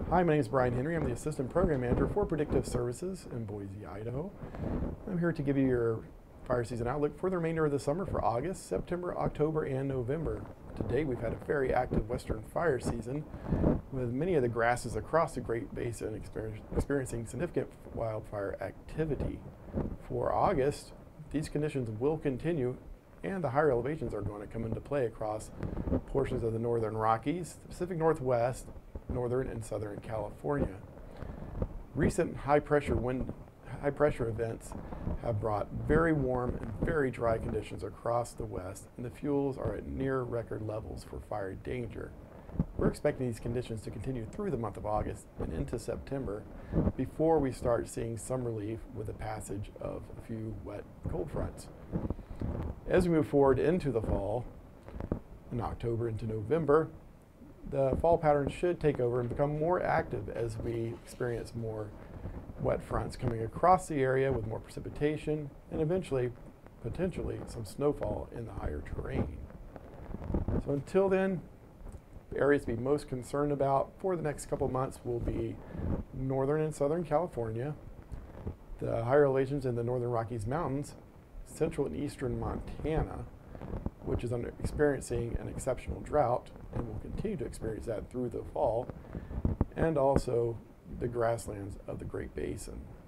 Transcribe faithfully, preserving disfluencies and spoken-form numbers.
Hi, my name is Brian Henry. I'm the Assistant Program Manager for Predictive Services in Boise, Idaho. I'm here to give you your fire season outlook for the remainder of the summer for August, September, October, and November. To date, we've had a very active western fire season with many of the grasses across the Great Basin experience, experiencing significant wildfire activity. For August, these conditions will continue and the higher elevations are going to come into play across portions of the northern Rockies, the Pacific Northwest, northern and southern California. Recent high pressure wind, high pressure events have brought very warm and very dry conditions across the west, and the fuels are at near record levels for fire danger. We're expecting these conditions to continue through the month of August and into September before we start seeing some relief with the passage of a few wet cold fronts. As we move forward into the fall, in October into November, the fall pattern should take over and become more active as we experience more wet fronts coming across the area with more precipitation and eventually, potentially, some snowfall in the higher terrain. So until then, the areas to be most concerned about for the next couple months will be northern and southern California, the higher elevations in the northern Rockies Mountains, central and eastern Montana, which is under experiencing an exceptional drought and will continue to experience that through the fall, and also the grasslands of the Great Basin.